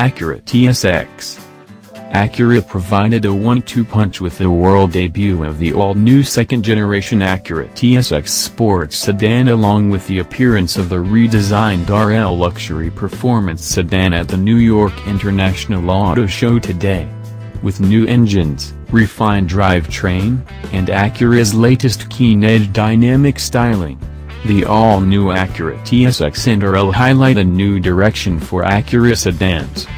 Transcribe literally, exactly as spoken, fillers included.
Acura T S X. Acura provided a one two punch with the world debut of the all-new second-generation Acura T S X sports sedan, along with the appearance of the redesigned R L luxury performance sedan at the New York International Auto Show today. With new engines, refined drivetrain, and Acura's latest keen-edge dynamic styling, the all-new Acura T S X and R L highlight a new direction for Acura sedans.